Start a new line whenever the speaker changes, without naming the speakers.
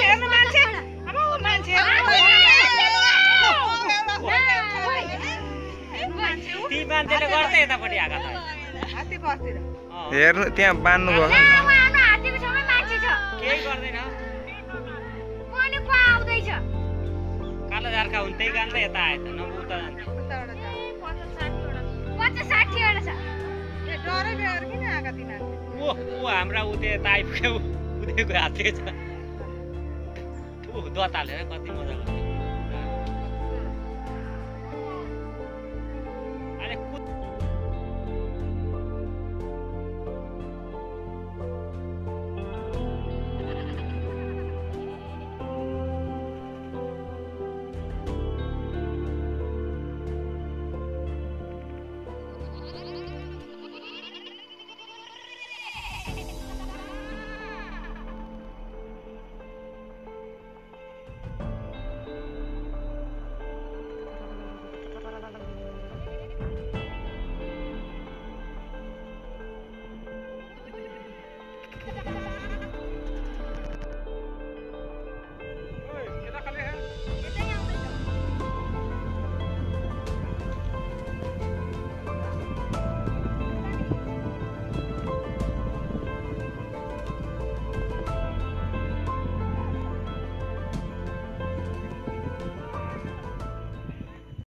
हेर्नु मान्छे अब मान्छे
ती मान्छेले गर्छ यतापट्टि आएको त
हात्ती बस्तिर
हेर्नु त्यहाँ बान्नु भयो
हात्तीको छेउमै मान्छे छ
केही गर्दैन
पनि को आउँदैछ
कालो झारका हुन् त्यही कारण त यता आएछ नभए उता जान्छ
50-60 वटा छ
डरै बेर किन आएका ती मान्छे
ऊ हाम्रा उते यता आइपुग्यो उदेको हात्ती छ ऊ दत हालेर कति मजा गर्छ